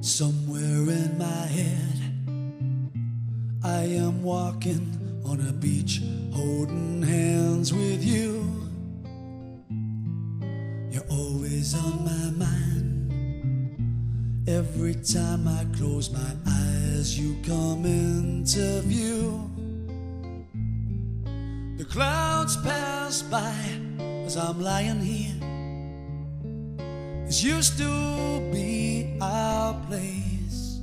Somewhere in my head, I am walking on a beach, holding hands with you. You're always on my mind. Every time I close my eyes, you come into view. The clouds pass by as I'm lying here. This used to be our place.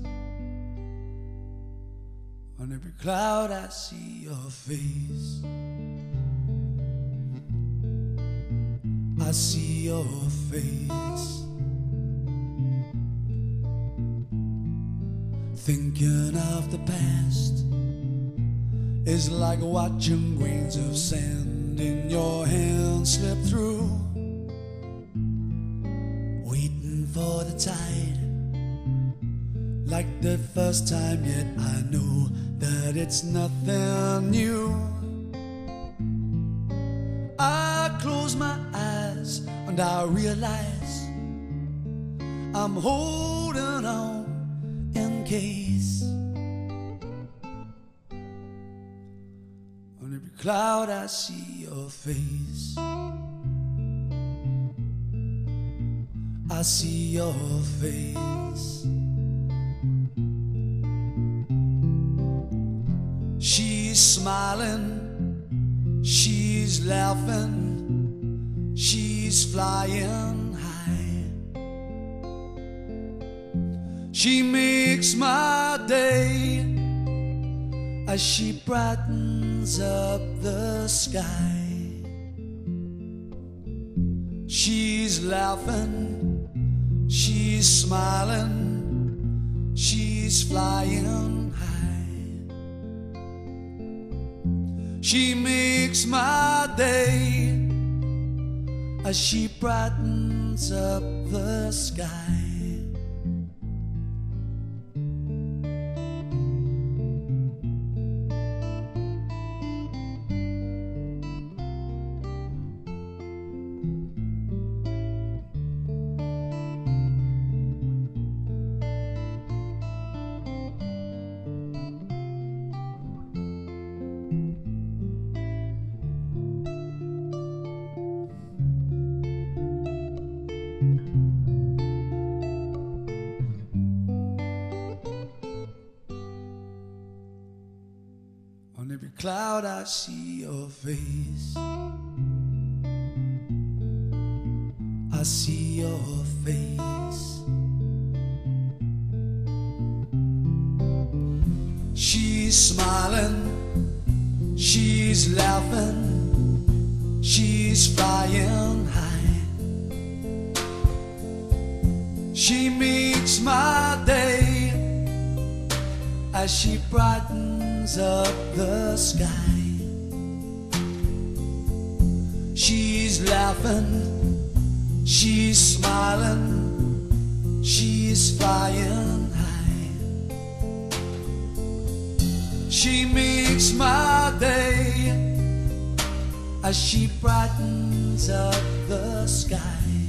On every cloud I see your face. I see your face. Thinking of the past is like watching grains of sand in your hand slip through. Waiting for the tide, like the first time, yet I know that it's nothing new. I close my eyes and I realize I'm holding on in case. On every cloud I see your face. I see your face. She's smiling, she's laughing, she's flying high. She makes my day as she brightens up the sky. She's laughing, she's smiling, she's flying high. She makes my day as she brightens up the sky. On every cloud I see your face. I see your face. She's smiling, she's laughing, she's flying high. She makes my day as she brightens up the sky. She's laughing, she's smiling, she's flying high. She makes my day as she brightens up the sky.